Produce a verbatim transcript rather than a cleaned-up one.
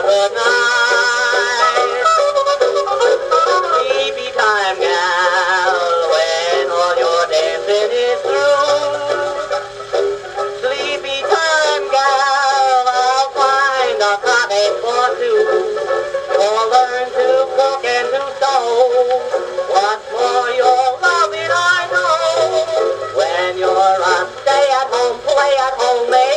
good night. Sleepy time, gal, when all your dancing is through. Sleepy time, gal, I'll find a cottage for two. You'll learn to cook and to sew. What's more, you're loving, I know. When you're a stay-at-home, play-at-home,